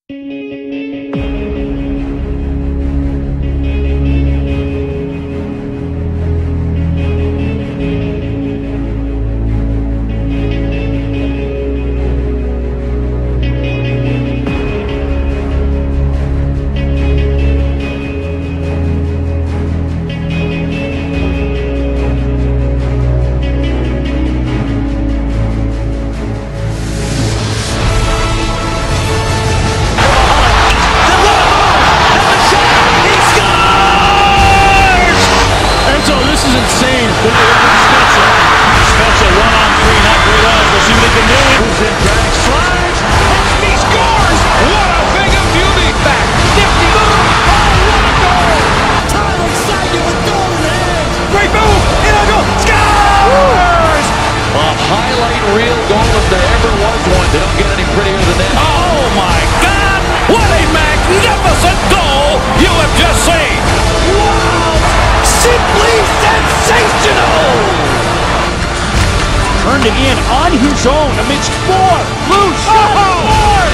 Turned it in on his own amidst four loose shots.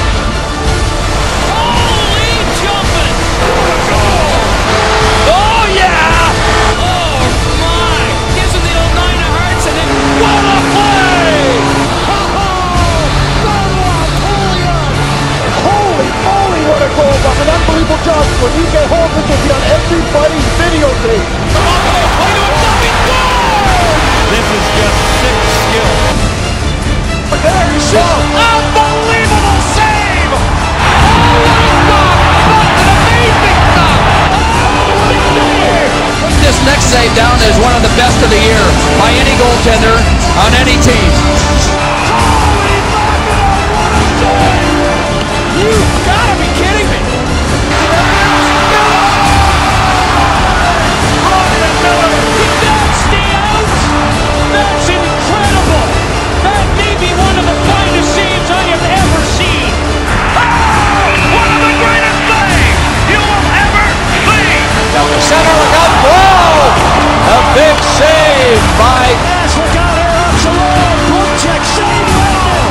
Holy jumping! Oh yeah! Oh my! Gives him the old 9 of hearts and then What a play! Holy moly, what a goal! That's an unbelievable job for Erik Holmgren to be on everybody's videotape. play to a fucking goal! This is just sick skill. There you go! Unbelievable save! Oh, what a stop! What an amazing stop! Put this next save down as one of the best of the year by any goaltender on any team. You've got to be kidding me! That's incredible! That may be one of the finest saves I have ever seen! One of the greatest things you will ever see! Down the center, look out! Whoa! A big save by... Yes, look out here, Alexei! Good check, save well!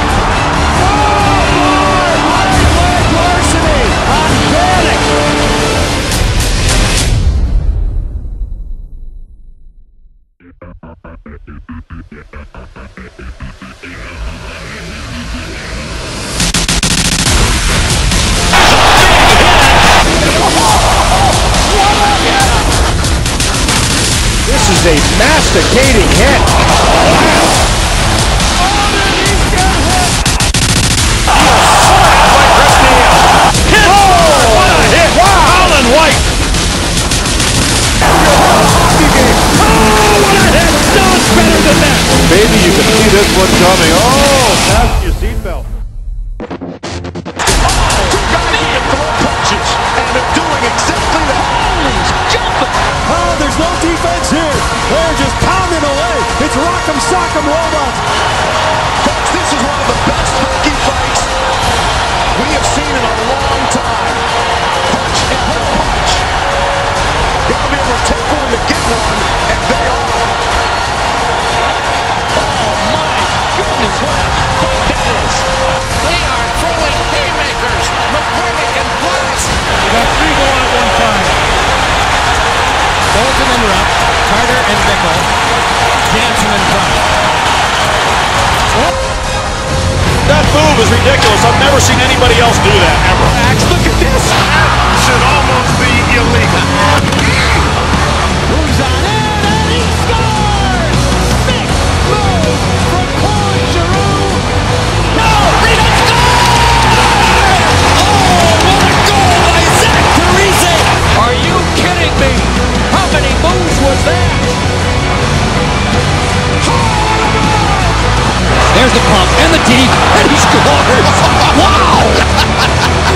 Oh, right leg larceny on Erik! This is a masticating hit. Maybe you can see this one coming. Oh, fasten your seatbelt. Oh, there's no defense here. They're just pounding away. It's rock'em sock'em robots. Folks, this is one of the best hockey fights we have seen in a long time. Punch and one punch. Gotta be able to take one to get one, and they are. Oh my goodness, what a fight that is. They are throwing haymakers! McCormick and Glass! We got 3 going at one time. Bolton and Rupp, Carter and Bickle, Jansen and Front. That move is ridiculous. I've never seen anybody else do that, ever. Max, look at this. That should almost be illegal. Moves on in and he scores! Big move from Claude Giroux. No, Rita scores! Oh, what a goal by Zach Parise! Are you kidding me? How many moves was that? There's the pump and the deep, and he scores! Wow!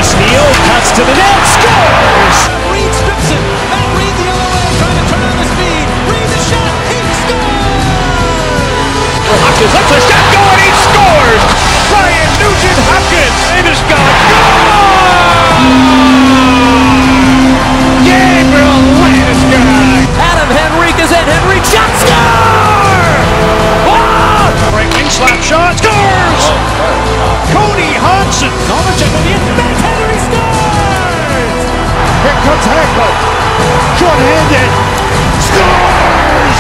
Neal cuts to the net, scores! Reed strips it. Matt Reed the other way, trying to turn on the speed. Reed the shot. He scores! Hopkins lets a shot go and he scores! Ryan Nugent-Hopkins! It is gone. Gabriel Landeskog! Adam Henrique is in. Henrique shot, score! Right wing slap shot, scores! Cody Hodgson! Novacek on the end. Matt Henry scores! Here comes Hackman. Short-handed. Scores!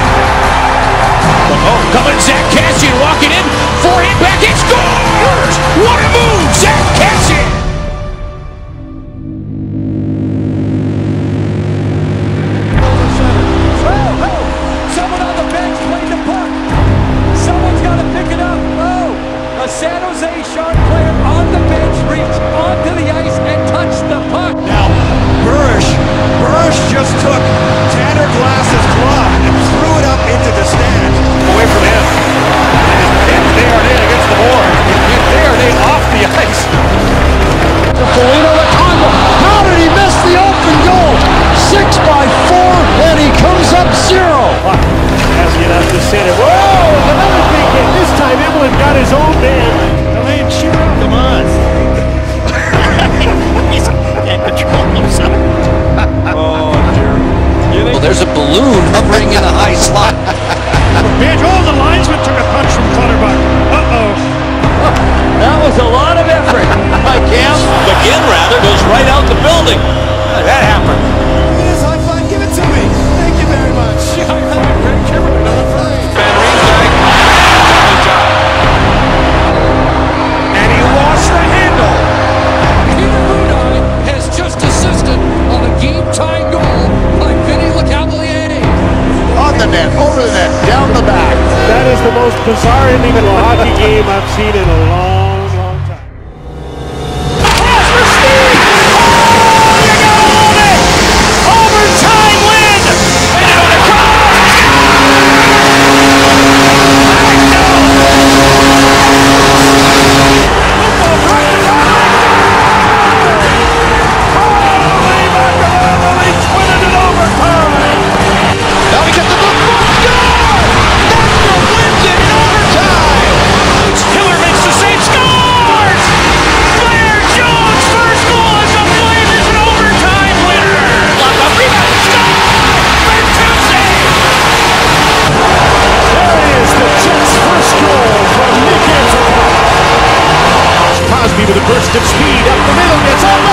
Oh, coming Zach Cassian walking in, forehand back, it scores! What a move, Zach Cassian! Someone on the bench played the puck. Someone's got to pick it up. Oh, a San Jose Shark player on the bench reached onto the ice and touched the puck. Now, Burish just took Tanner Glass's glove and threw it up into the stands. Away from him. And they are in against the board. They are off the ice. Polino the combo. How did he miss the open goal? 6x4, and he comes up 0. As you have to say it. Whoa! Another big hit. This time Emelin got his own man. Delaying Shootout. Come on. He can't control himself. Oh, dear. Well, there's a balloon hovering in a high slot. The linesman took a punch from Clutterbuck. Uh-oh. That was a lot of effort by Cam. McGinn, rather, goes right out the building. That happened. Yes, high five, give it to me. Thank you very much. And he lost the handle. Peter Budaj has just assisted on a game-tying goal by Vinny Lecavalier. On the net, over the net, down the back. That is the most bizarre ending to a hockey game I've seen in a long, long time. Pass for Steve! Oh, you gotta love it! Overtime win! And on the Now we get the look for score! Nashville wins it in overtime! Hiller makes the save, scores! Blair Jones' first goal as the Flames an overtime winner! Lock up, rebound, score! Bertuzzi! There is the Jets' first goal from Nick Antoine. Crosby with a burst of speed up the middle, gets all